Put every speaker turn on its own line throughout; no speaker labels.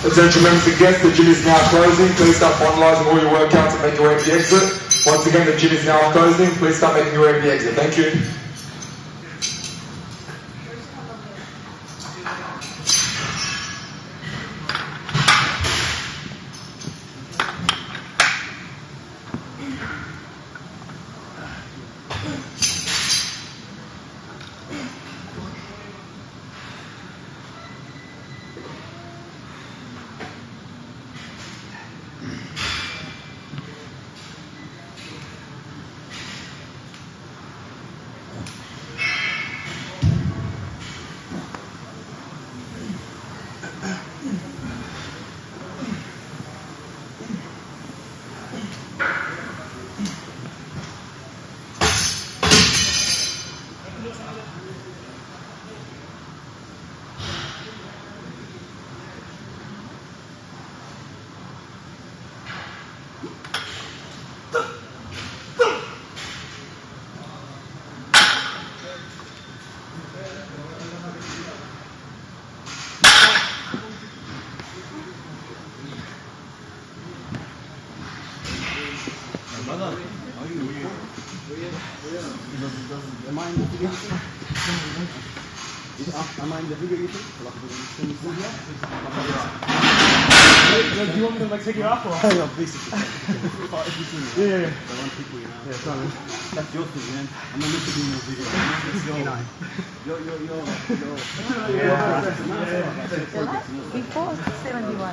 Gentlemen, against the gym is now closing. Please start finalising all your workouts and make your way to the exit. Once again, the gym is now closing. Please start making your way to the exit. Thank you.
Am I in the video you think?
Do you want me to like take you off or?
Yeah, basically.
Yeah.
I want people, you know.
Yeah, sorry.
That's your thing, man. I'm not looking in the video. Let's go.
Before 71.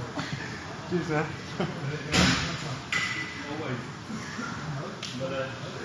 Cheers, man.